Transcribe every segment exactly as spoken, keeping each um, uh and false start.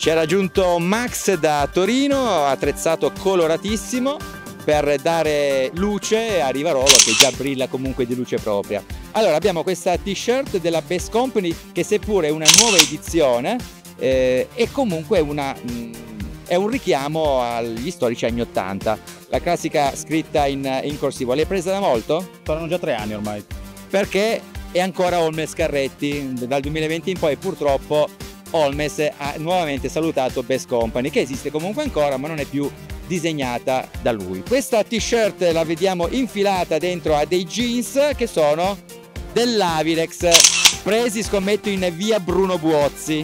Ci ha raggiunto Max da Torino, attrezzato coloratissimo per dare luce a Rivarolo, che già brilla comunque di luce propria. Allora abbiamo questa t-shirt della Best Company che, seppure è una nuova edizione, eh, è comunque una, mh, è un richiamo agli storici anni ottanta. La classica scritta in, in corsivo, l'hai presa da molto? Saranno già tre anni ormai. Perché è ancora Holmes Carretti, dal duemilaventi in poi purtroppo Holmes ha nuovamente salutato Best Company, che esiste comunque ancora ma non è più disegnata da lui. Questa t-shirt la vediamo infilata dentro a dei jeans che sono dell'Avirex, presi scommetto in via Bruno Buozzi.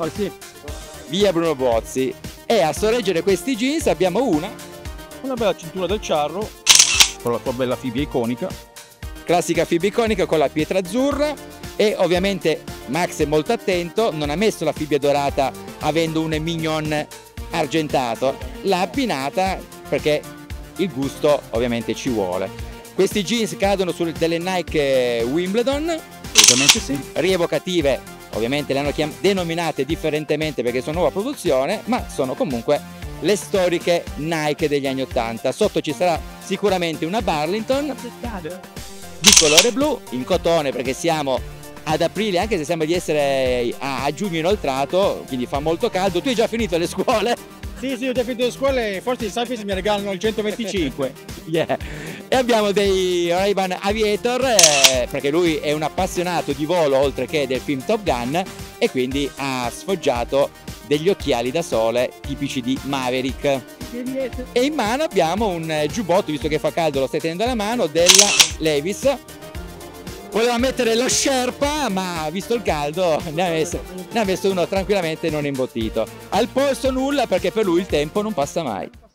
Via Bruno Buozzi. E a sorreggere questi jeans abbiamo una Una bella cintura del Charro, con la sua bella fibbia iconica. Classica fibbia iconica con la pietra azzurra, e ovviamente Max è molto attento, non ha messo la fibbia dorata avendo un mignon argentato, l'ha abbinata perché il gusto ovviamente ci vuole. Questi jeans cadono su delle Nike Wimbledon, Ovviamente sì. rievocative, ovviamente le hanno denominate differentemente perché sono nuova produzione, ma sono comunque le storiche Nike degli anni ottanta. Sotto ci sarà sicuramente una Burlington di colore blu, in cotone, perché siamo ad aprile, anche se sembra di essere a, a giugno inoltrato, quindi fa molto caldo. Tu hai già finito le scuole? Sì, sì, ho già finito le scuole, forse i Safis mi regalano il centoventicinque. Yeah. E abbiamo dei Ray-Ban Aviator, eh, perché lui è un appassionato di volo oltre che del film Top Gun, e quindi ha sfoggiato degli occhiali da sole tipici di Maverick. E in mano abbiamo un giubbotto, visto che fa caldo lo stai tenendo alla mano, della Levi's. Voleva mettere lo Sherpa, ma visto il caldo ne ha messo, ne ha messo uno tranquillamente non imbottito. Al polso nulla, perché per lui il tempo non passa mai.